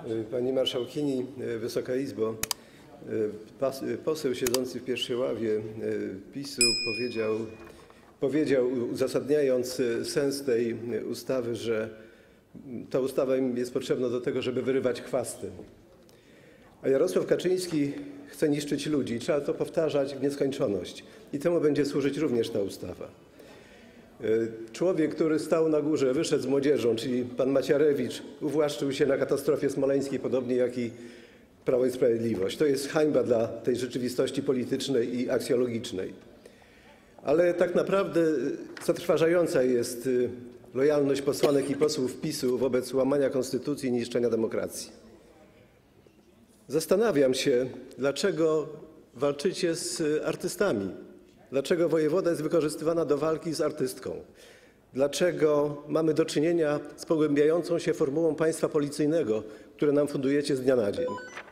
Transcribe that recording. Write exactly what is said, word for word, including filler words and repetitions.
Pani Marszałkini, Wysoka Izbo, poseł siedzący w pierwszej ławie PiS-u powiedział, powiedział, uzasadniając sens tej ustawy, że ta ustawa im jest potrzebna do tego, żeby wyrywać chwasty. A Jarosław Kaczyński chce niszczyć ludzi. Trzeba to powtarzać w nieskończoność. I temu będzie służyć również ta ustawa. Człowiek, który stał na górze, wyszedł z młodzieżą, czyli pan Macierewicz, uwłaszczył się na katastrofie smoleńskiej, podobnie jak i Prawo i Sprawiedliwość. To jest hańba dla tej rzeczywistości politycznej i aksjologicznej. Ale tak naprawdę zatrważająca jest lojalność posłanek i posłów PiS-u wobec łamania konstytucji i niszczenia demokracji. Zastanawiam się, dlaczego walczycie z artystami. Dlaczego wojewoda jest wykorzystywana do walki z artystką? Dlaczego mamy do czynienia z pogłębiającą się formułą państwa policyjnego, które nam fundujecie z dnia na dzień?